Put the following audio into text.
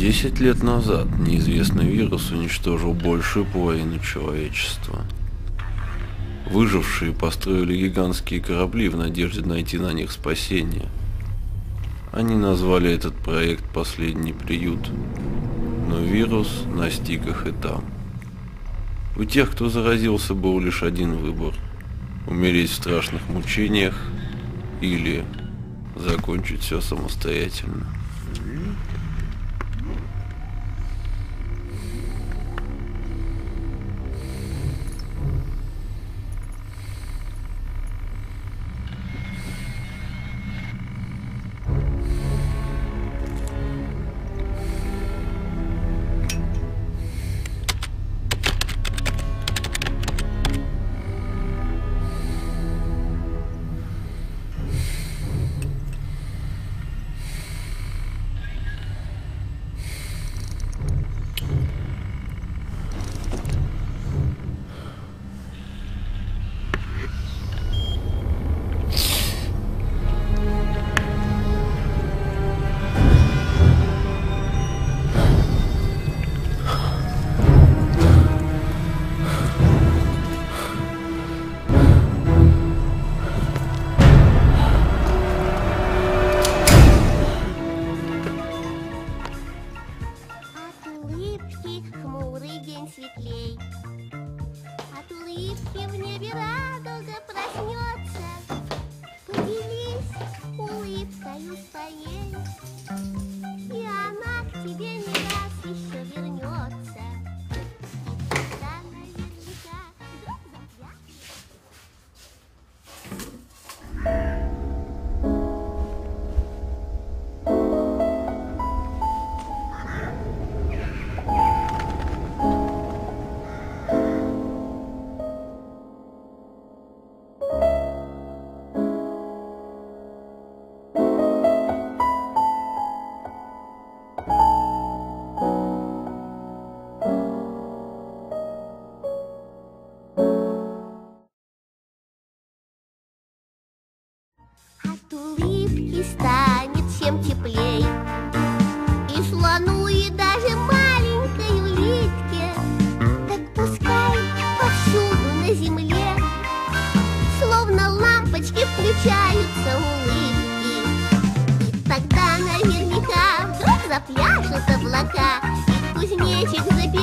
10 лет назад неизвестный вирус уничтожил большую половину человечества. Выжившие построили гигантские корабли в надежде найти на них спасение. Они назвали этот проект «Последний приют», но вирус настиг их и там. У тех, кто заразился, был лишь один выбор – умереть в страшных мучениях или закончить все самостоятельно. Хмурый день светлей, от улыбки в небе радуга проснется. Поделись улыбкою своей, и она к тебе не раз еще вернется. И тогда наверняка вдруг запрячется. От улыбки станет всем теплей, и слону, и даже маленькой улитке. Так пускай повсюду на земле словно лампочки включаются улыбки. И тогда наверняка вдруг запляшут облака, и кузнечик запевает.